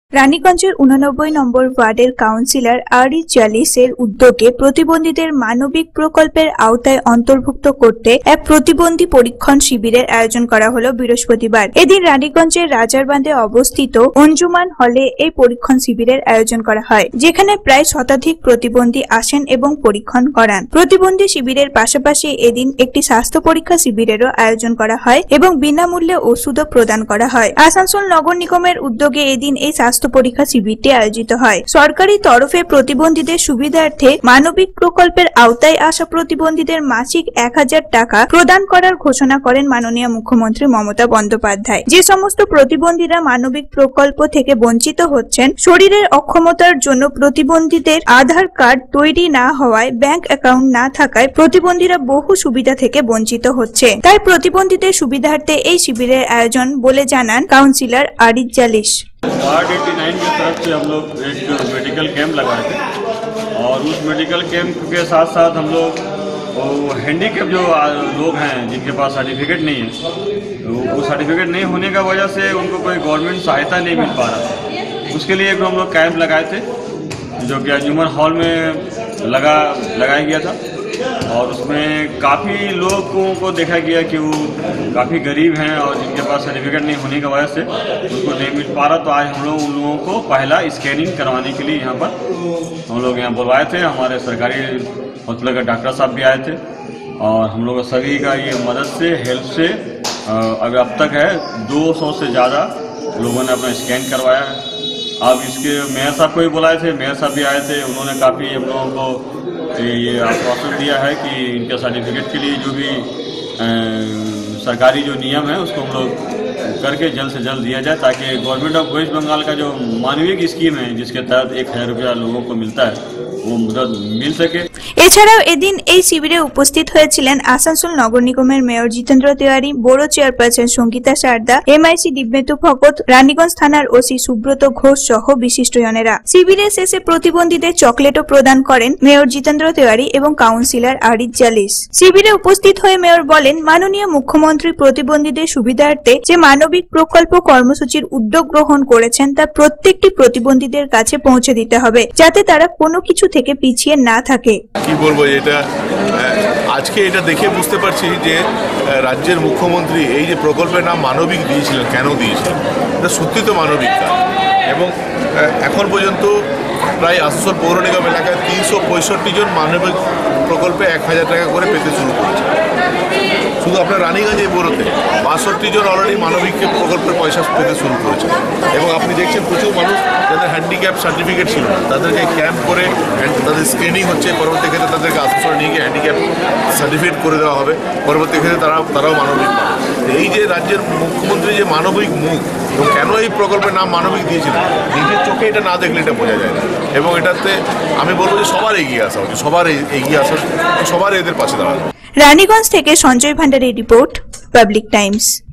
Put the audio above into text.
রানীগঞ্জের 89 নম্বর ওয়ার্ডের কাউন্সিলর আরিজ জালিসের উদ্যোগে প্রতিবন্ধীদের মানবিক প্রকল্পের আওতায় অন্তর্ভুক্ত করতে এক প্রতিবন্ধী পরীক্ষণ শিবিরের আয়োজন করা হলো বৃহস্পতিবার। এদিন রানীগঞ্জের রাজারবান্ধে অবস্থিত অঞ্জুমান হলে এই পরীক্ষণ শিবিরের আয়োজন করা হয়, যেখানে প্রায় শতাধিক প্রতিবন্ধী আসেন এবং পরীক্ষণ করান। প্রতিবন্ধী শিবিরের পাশাপাশি এদিন একটি স্বাস্থ্য পরীক্ষা শিবিরেরও আয়োজন করা হয় এবং বিনামূল্যে ওষুধও প্রদান করা হয়। আসানসোল নগর নিগমের উদ্যোগে এদিন এই স্বাস্থ্য পরীক্ষা শিবিরটি আয়োজিত হয়। সরকারি তরফে প্রতিবন্ধীদের সুবিধার্থে মানবিক প্রকল্পের আওতায় আসা প্রতিবন্ধীদের মাসিক 1000 টাকা প্রদান করার ঘোষণা করেন মাননীয় মুখ্যমন্ত্রী মমতা বন্দ্যোপাধ্যায়। যে সমস্ত প্রতিবন্ধীরা মানবিক প্রকল্প থেকে বঞ্চিত হচ্ছেন, শরীরের অক্ষমতার জন্য প্রতিবন্ধীদের আধার কার্ড তৈরি না হওয়ায়, ব্যাংক অ্যাকাউন্ট না থাকায় প্রতিবন্ধীরা বহু সুবিধা থেকে বঞ্চিত হচ্ছে। তাই প্রতিবন্ধীদের সুবিধার্থে এই শিবিরের আয়োজন বলে জানান কাউন্সিলর আরিজ জালিস। वार्ड 89 की तरफ से हम लोग एक मेडिकल कैंप लगाए थे और उस मेडिकल कैंप के साथ साथ हम लोग हैंडीकैप जो लोग हैं जिनके पास सर्टिफिकेट नहीं है, तो वो सर्टिफिकेट नहीं होने का वजह से उनको कोई गवर्नमेंट सहायता नहीं मिल पा रहा था। उसके लिए हम लोग कैंप लगाए थे जो कि अंजुमन हॉल में लगाया गया था और उसमें काफ़ी लोगों को देखा गया कि वो काफ़ी गरीब हैं और जिनके पास सर्टिफिकेट नहीं होने की वजह से उनको नहीं मिल पा रहा। तो आज हम लोग उन लोगों को पहला स्कैनिंग करवाने के लिए यहाँ पर हम लोग यहाँ बुलवाए थे। हमारे सरकारी हॉस्पिटल के डॉक्टर साहब भी आए थे और हम लोग सभी का ये मदद से, हेल्प से अभी अब तक है 200 से ज़्यादा लोगों ने अपना स्कैन करवाया है। अब इसके मेयर साहब को भी बुलाए थे, मेयर साहब भी आए थे। उन्होंने काफ़ी हम लोगों को ये आश्वासन दिया है कि इनके सर्टिफिकेट के लिए जो भी सरकारी जो नियम है उसको हम लोग करके जल्द से जल्द दिया जाए, ताकि गवर्नमेंट ऑफ वेस्ट बंगाल का जो मानवीय स्कीम है जिसके तहत 1000 रुपया लोगों को मिलता है वो मदद मिल सके। এছাড়াও এদিন এই শিবিরে উপস্থিত হয়েছিলেন আসানসোল নগর নিগমের মেয়র জিতেন্দ্র তিওয়ারি, বড় চেয়ারপারসন সঙ্গীতা সারদা, এমআইসি দিব্যেন্দু ভগত, রানীগঞ্জ থানার ওসি সুব্রত ঘোষ সহ বিশিষ্টজনেরা। শিবিরের শেষে প্রতিবন্ধীদের চকলেটও প্রদান করেন মেয়র জিতেন্দ্র তিওয়ারি এবং কাউন্সিলর আরিজ জালিস। শিবিরে উপস্থিত হয়ে মেয়র বলেন, মাননীয় মুখ্যমন্ত্রী প্রতিবন্ধীদের সুবিধার্থে যে মানবিক প্রকল্প কর্মসূচির উদ্যোগ গ্রহণ করেছেন তা প্রত্যেকটি প্রতিবন্ধীদের কাছে পৌঁছে দিতে হবে, যাতে তারা কোনো কিছু থেকে পিছিয়ে না থাকে। কি বলবো, এটা আজকে এটা দেখে বুঝতে পারছি যে রাজ্যের মুখ্যমন্ত্রী এই যে প্রকল্পের নাম মানবিক দিয়েছিলেন, কেন দিয়েছিলেন, এটা সত্যি তো মানবিক কাজ। এবং এখন পর্যন্ত প্রায় আসানসোল পৌর নিগম এলাকায় 365 জন মানবিক প্রকল্পে 1000 টাকা করে পেতে শুরু করেছে। শুধু আপনার রানীগঞ্জে বড়োতে 62 জন অলরেডি মানবিক প্রকল্পের পয়সা পেতে শুরু করেছে। এবং আপনি দেখছেন প্রচুর মানুষ যাদের হ্যান্ডিক্যাপ সার্টিফিকেট ছিল না, তাদেরকে ক্যাম্প করে তাদের স্ক্রিনিং হচ্ছে। পরবর্তী ক্ষেত্রে তাদেরকে আসানসোল নিয়ে গিয়ে হ্যান্ডিক্যাপ সার্টিফিকেট করে দেওয়া হবে। পরবর্তী ক্ষেত্রে তারাও মানবিক পাবে। এই যে রাজ্যের মুখ্যমন্ত্রী যে মানবিক মুখ, এবং কেন এই প্রকল্পের নাম মানবিক দিয়েছিলেন, নিজের চোখে এটা না দেখলে এটা বোঝা যায় না। এবং এটাতে আমি বলবো যে সবার এগিয়ে আসা উচিত, সবার এদের পাশে দাঁড়ানো। রানীগঞ্জ থেকে সঞ্জয় ভান্ডারীর রিপোর্ট, পাবলিক টাইমস।